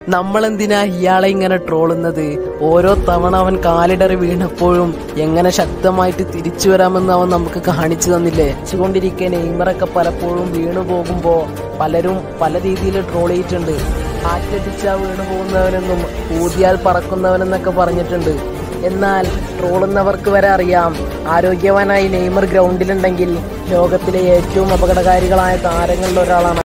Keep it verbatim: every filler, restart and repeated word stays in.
നമ്മളെന്തിനാ ഇയാളെ ഇങ്ങനെ ട്രോളുന്നത്? ഓരോ തവണ അവൻ കാലിടറി വീണപ്പോഴും എങ്ങനെ ശക്തമായിട്ട് തിരിച്ചു വരാമെന്ന് അവൻ നമുക്ക് കാണിച്ചു തന്നില്ലേ? വെച്ചുകൊണ്ടിരിക്കെ നെയ്മറൊക്കെ പലപ്പോഴും വീണു പോകുമ്പോ പലരും പല രീതിയിൽ ട്രോൾ ചെയ്തിട്ടുണ്ട്. കാറ്റടിച്ചാ വീണു പോകുന്നവനെന്നും ഊതിയാൽ പറക്കുന്നവനെന്നൊക്കെ പറഞ്ഞിട്ടുണ്ട്. എന്നാൽ ട്രോളുന്നവർക്ക് വരെ അറിയാം, ആരോഗ്യവാനായി നെയ്മർ ഗ്രൗണ്ടിലുണ്ടെങ്കിൽ ലോകത്തിലെ ഏറ്റവും അപകടകാരികളായ താരങ്ങളിൽ ഒരാളാണ്.